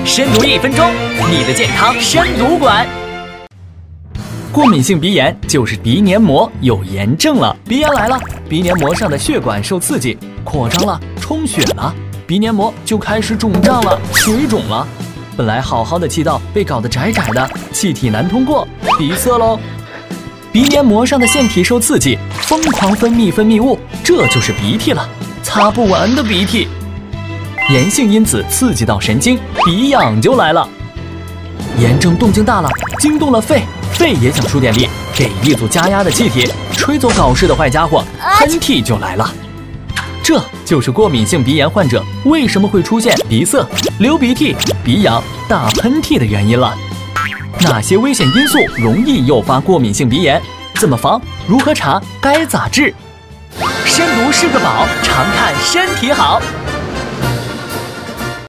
深读1分钟，你的健康深读馆。过敏性鼻炎就是鼻黏膜有炎症了，鼻炎来了，鼻黏膜上的血管受刺激，扩张了，充血了，鼻黏膜就开始肿胀了，水肿了。本来好好的气道被搞得窄窄的，气体难通过，鼻塞喽。鼻黏膜上的腺体受刺激，疯狂分泌物，这就是鼻涕了，擦不完的鼻涕。炎性因子刺激到神经，鼻痒就来了。炎症动静大了，惊动了肺，肺也想输点力，给一组加压的气体，吹走搞事的坏家伙，喷嚏就来了。这就是过敏性鼻炎患者为什么会出现鼻塞、流鼻涕、鼻痒、打喷嚏的原因了。哪些危险因素容易诱发过敏性鼻炎？怎么防？如何查？该咋治？深读是个宝，常看身体好。